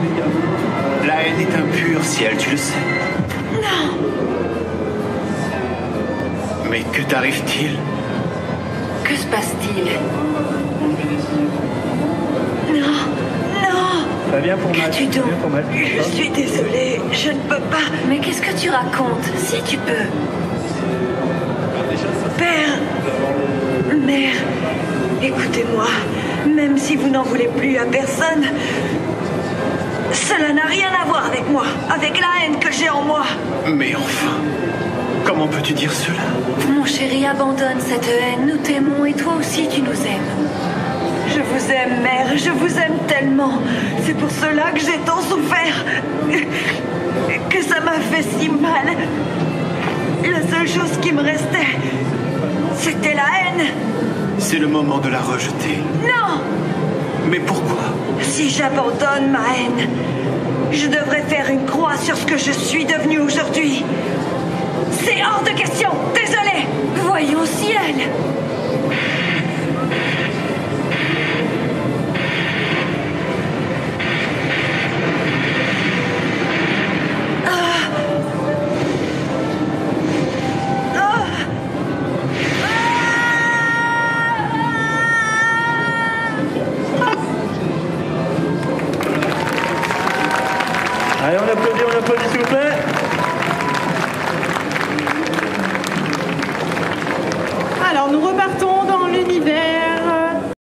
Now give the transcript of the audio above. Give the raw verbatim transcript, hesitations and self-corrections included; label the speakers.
Speaker 1: La haine est un pur ciel, tu le sais.
Speaker 2: Non.
Speaker 1: Mais que t'arrive-t-il?
Speaker 2: Que se passe-t-il? Non, non.
Speaker 3: Ça vient pour mal.
Speaker 2: Qu'as-tu donc?
Speaker 3: Pour mal.
Speaker 2: Je suis désolée, je ne peux pas. Mais qu'est-ce que tu racontes? Si tu peux. Père, mère, écoutez-moi. Même si vous n'en voulez plus à personne, cela n'a rien à voir avec moi, avec la haine que j'ai en moi.
Speaker 1: Mais enfin, comment peux-tu dire cela?
Speaker 2: Mon chéri, abandonne cette haine. Nous t'aimons et toi aussi tu nous aimes. Je vous aime, mère, je vous aime tellement. C'est pour cela que j'ai tant souffert. Que ça m'a fait si mal. La seule chose qui me restait, c'était la haine.
Speaker 1: C'est le moment de la rejeter.
Speaker 2: Non!
Speaker 1: Mais pourquoi?
Speaker 2: Si j'abandonne ma haine, je devrais faire une croix sur ce que je suis devenue aujourd'hui. C'est hors de question, désolé. Voyons au ciel.
Speaker 3: Allez, on applaudit, on applaudit s'il vous plaît.